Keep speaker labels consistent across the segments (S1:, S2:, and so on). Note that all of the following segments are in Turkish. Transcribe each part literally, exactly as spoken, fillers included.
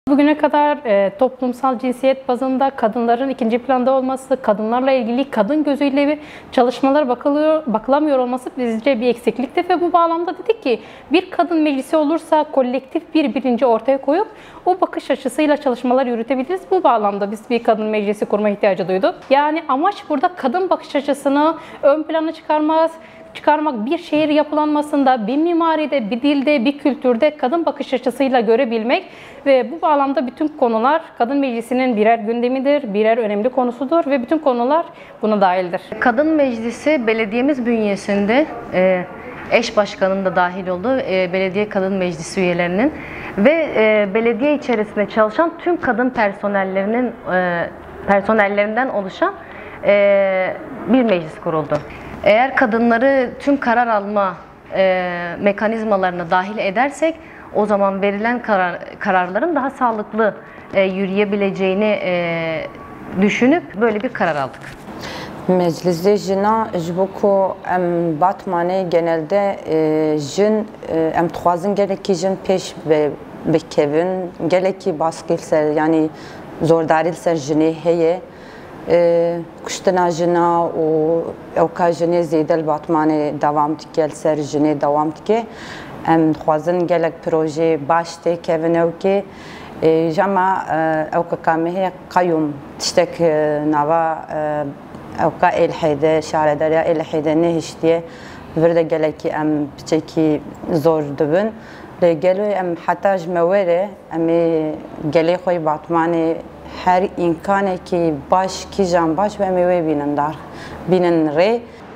S1: Bugüne kadar e, toplumsal cinsiyet bazında kadınların ikinci planda olması, kadınlarla ilgili kadın gözüyle bir çalışmalar bakılıyor, bakılamıyor olması bizce bir eksiklikti ve bu bağlamda dedik ki bir kadın meclisi olursa kolektif bir bilinci ortaya koyup o bakış açısıyla çalışmalar yürütebiliriz. Bu bağlamda biz bir kadın meclisi kurma ihtiyacı duyduk. Yani amaç burada kadın bakış açısını ön plana çıkarmak, çıkarmak bir şehir yapılanmasında, bir mimaride, bir dilde, bir kültürde kadın bakış açısıyla görebilmek ve bu bağlamda bütün konular kadın meclisinin birer gündemidir, birer önemli konusudur ve bütün konular buna dahildir.
S2: Kadın meclisi belediyemiz bünyesinde e, eş başkanının da dahil olduğu e, belediye kadın meclisi üyelerinin ve e, belediye içerisinde çalışan tüm kadın personellerinin e, personellerinden oluşan e, bir meclis kuruldu. Eğer kadınları tüm karar alma e, mekanizmalarına dahil edersek o zaman verilen karar, kararların daha sağlıklı e, yürüyebileceğini e, düşünüp böyle bir karar aldık.
S3: Mecliste jina ji bo ku em Batmanê genelde jin em dixwazin gelekî jin pêş bikevin, gelekî baskî ser yani zordarî ser jinê heye. Kuştina jina û ewka jinê zêde li Batmanê dewam dike, li ser jinê dewam dike. Em dixwazin gelek proje baş tê kevin ewkê. Jema ewka me heye qeyûm tiştek nava ewka Êlihêde, şaredariya Êlihêde nehiştiye vir de gelekî em piçekî zor dibin. Lê gelo em heta ji me were em ê gelê xwe Batmanê her imkanekî baş kîjan baş ve em ê wê bînin dar bînin rê.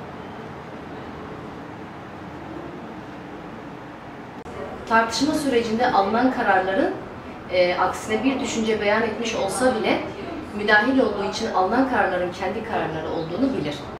S2: Tartışma sürecinde alınan kararların e, aksine bir düşünce beyan etmiş olsa bile müdahil olduğu için alınan kararların kendi kararları olduğunu bilir.